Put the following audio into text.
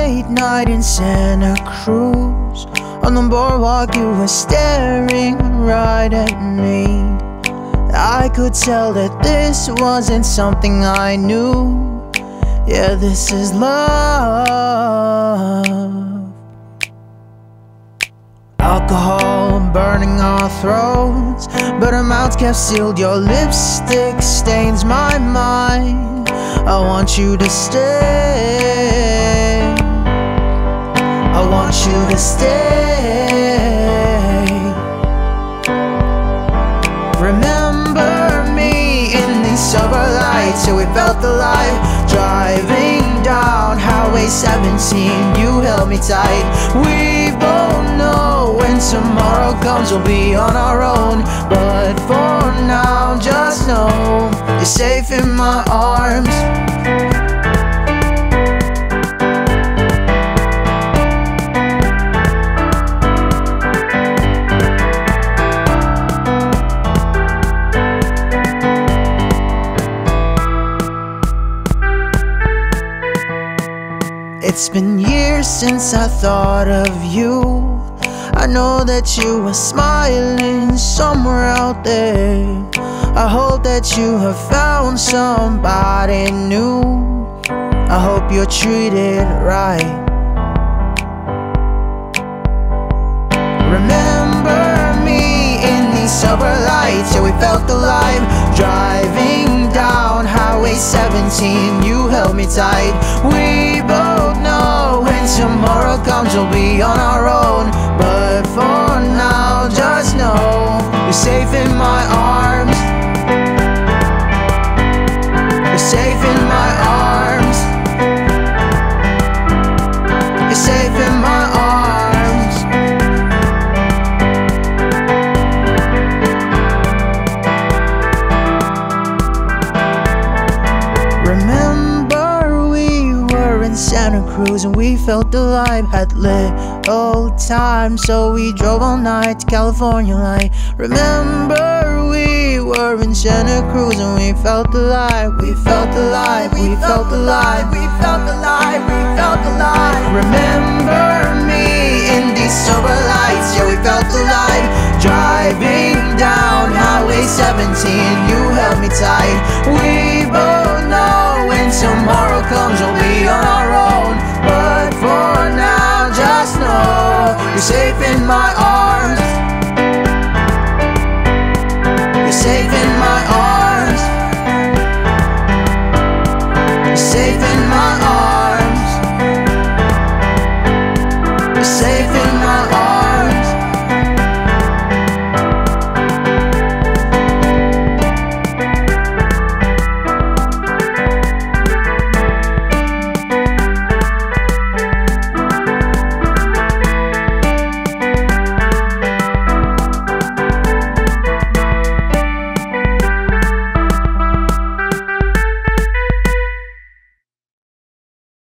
late night in Santa Cruz. On the boardwalk you were staring right at me. I could tell that this wasn't something I knew. Yeah, this is love. Alcohol burning our throats, but our mouths kept sealed. Your lipstick stains my mind. I want you to stay. I want you to stay. Remember me in these sober lights, till we felt alive. Driving down Highway 17, you held me tight. We both know when tomorrow comes we'll be on our own, but for now just know you're safe in my arms. It's been years since I thought of you. I know that you are smiling somewhere out there. I hope that you have found somebody new. I hope you're treated right. Remember me in these sober lights, yeah, we felt alive. Driving down Highway 17, you held me tight. We both know when tomorrow comes we'll be on our own, but for now just know you're safe in my arms. You're safe in my arms. You're safe in my arms. Remember we were in Santa Cruz and we felt alive. Had little time, so we drove all night to California light. Remember we were in Santa Cruz and we felt alive. We felt alive, we felt alive, we felt alive, we felt alive. Remember me in these sober lights, yeah, we felt alive. Driving down Highway 17, you held me tight. We both know when tomorrow comes we'll be